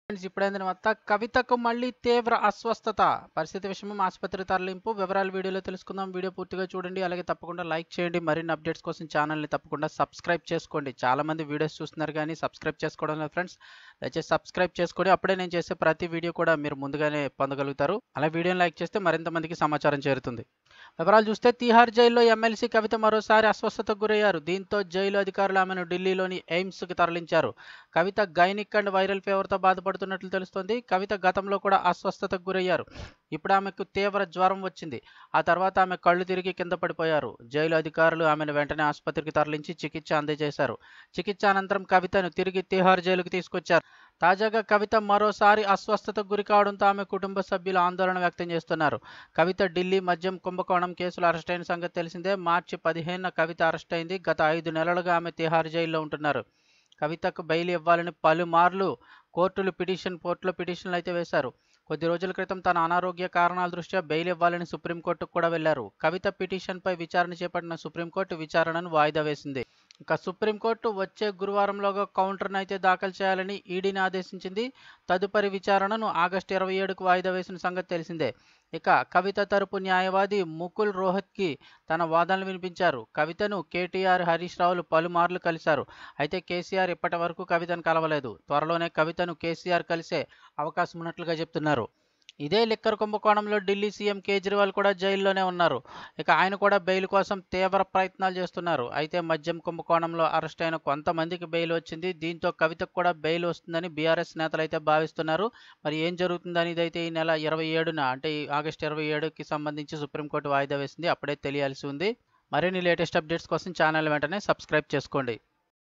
Friends ఇప్పుడైంది మొత్తం కవితకు మళ్ళీ తీవ్ర అస్వస్థత పరిస్థితి విషయం ఆసుపత్రి తరలింపు వివరాలు వీడియోలో తెలుసుకుందాం. వీడియో పూర్తిగా చూడండి. అలాగే తప్పకుండా లైక్ చేయండి. మరిన్ని అప్డేట్స్ కోసం ఛానల్ని తప్పకుండా సబ్స్క్రైబ్ చేసుకోండి. చాలా మంది వీడియోస్ చూస్తున్నారు కానీ సబ్స్క్రైబ్ చేసుకోవడం లేదు ఫ్రెండ్స్. దయచేసి సబ్స్క్రైబ్ చేసుకోండి. అప్పుడే నేను చేసే ప్రతి వీడియో కూడా మీరు ముందుగానే పొందగలుగుతారు. అలా వీడియోని లైక్ చేస్తే మరింత మందికి సమాచారం చేరుతుంది. వివరాలు చూస్తే తీహార్ జైల్లో ఎమ్మెల్సీ కవిత మరోసారి అస్వస్థతకు గురయ్యారు. దీంతో జైలు అధికారులు ఆమెను ఢిల్లీలోని ఎయిమ్స్కి తరలించారు. కవిత గైనిక్ అండ్ వైరల్ ఫీవర్తో బాధపడుతున్నట్లు తెలుస్తోంది. కవిత గతంలో కూడా అస్వస్థతకు గురయ్యారు. ఇప్పుడు ఆమెకు తీవ్ర జ్వరం వచ్చింది. ఆ తర్వాత ఆమె కళ్ళు తిరిగి కింద పడిపోయారు. జైలు అధికారులు ఆమెను వెంటనే ఆసుపత్రికి తరలించి చికిత్స అందజేశారు. చికిత్స అనంతరం కవితను తిరిగి తీహార్ జైలుకు తీసుకొచ్చారు. తాజాగా కవిత మరోసారి అస్వస్థతకు గురి కావడంతో ఆమె కుటుంబ సభ్యులు ఆందోళన వ్యక్తం చేస్తున్నారు. కవిత ఢిల్లీ మద్యం కుంభకోణం కేసులో అరెస్ట్ అయిన సంగతి తెలిసిందే. మార్చి 15న కవిత అరెస్ట్ అయింది. గత 5 నెలలుగా ఆమె తిహార్ జైల్లో ఉంటున్నారు. కవితకు బెయిల్ ఇవ్వాలని పలుమార్లు కోర్టులు కోర్టులో పిటిషన్లు అయితే వేశారు. కొద్ది రోజుల క్రితం తన అనారోగ్య కారణాల దృష్ట్యా బెయిల్ ఇవ్వాలని సుప్రీంకోర్టుకు కూడా వెళ్లారు. కవిత పిటిషన్పై విచారణ చేపట్టిన సుప్రీంకోర్టు విచారణను వాయిదా వేసింది. ఇక సుప్రీంకోర్టు వచ్చే గురువారంలోగా కౌంటర్ను అయితే దాఖలు చేయాలని ఈడీని ఆదేశించింది. తదుపరి విచారణను ఆగస్టు 27కు వాయిదా వేసిన సంగతి తెలిసిందే. ఇక కవిత తరపు న్యాయవాది ముకుల్ రోహత్గి తన వాదనలు వినిపించారు. కవితను కేటీఆర్, హరీష్ రావులు పలుమార్లు కలిశారు. అయితే కేసీఆర్ ఇప్పటి వరకు కవితను కలవలేదు. త్వరలోనే కవితను కేసీఆర్ కలిసే అవకాశం ఉన్నట్లుగా చెప్తున్నారు. ఇదే లిక్కర్ కుంభకోణంలో ఢిల్లీ సీఎం కేజ్రీవాల్ కూడా జైల్లోనే ఉన్నారు. ఇక ఆయన కూడా బెయిల్ కోసం తీవ్ర ప్రయత్నాలు చేస్తున్నారు. అయితే మద్యం కుంభకోణంలో అరెస్ట్ అయిన కొంతమందికి బెయిల్ వచ్చింది. దీంతో కవితకు కూడా బెయిల్ వస్తుందని బీఆర్ఎస్ నేతలు అయితే భావిస్తున్నారు. మరి ఏం జరుగుతుందని ఇదైతే ఈ నెల 27న అంటే ఆగస్టు 27కి సంబంధించి సుప్రీంకోర్టు వాయిదా వేసింది. అప్పుడే తెలియాల్సి ఉంది. మరిన్ని లేటెస్ట్ అప్డేట్స్ కోసం ఛానల్ వెంటనే సబ్స్క్రైబ్ చేసుకోండి.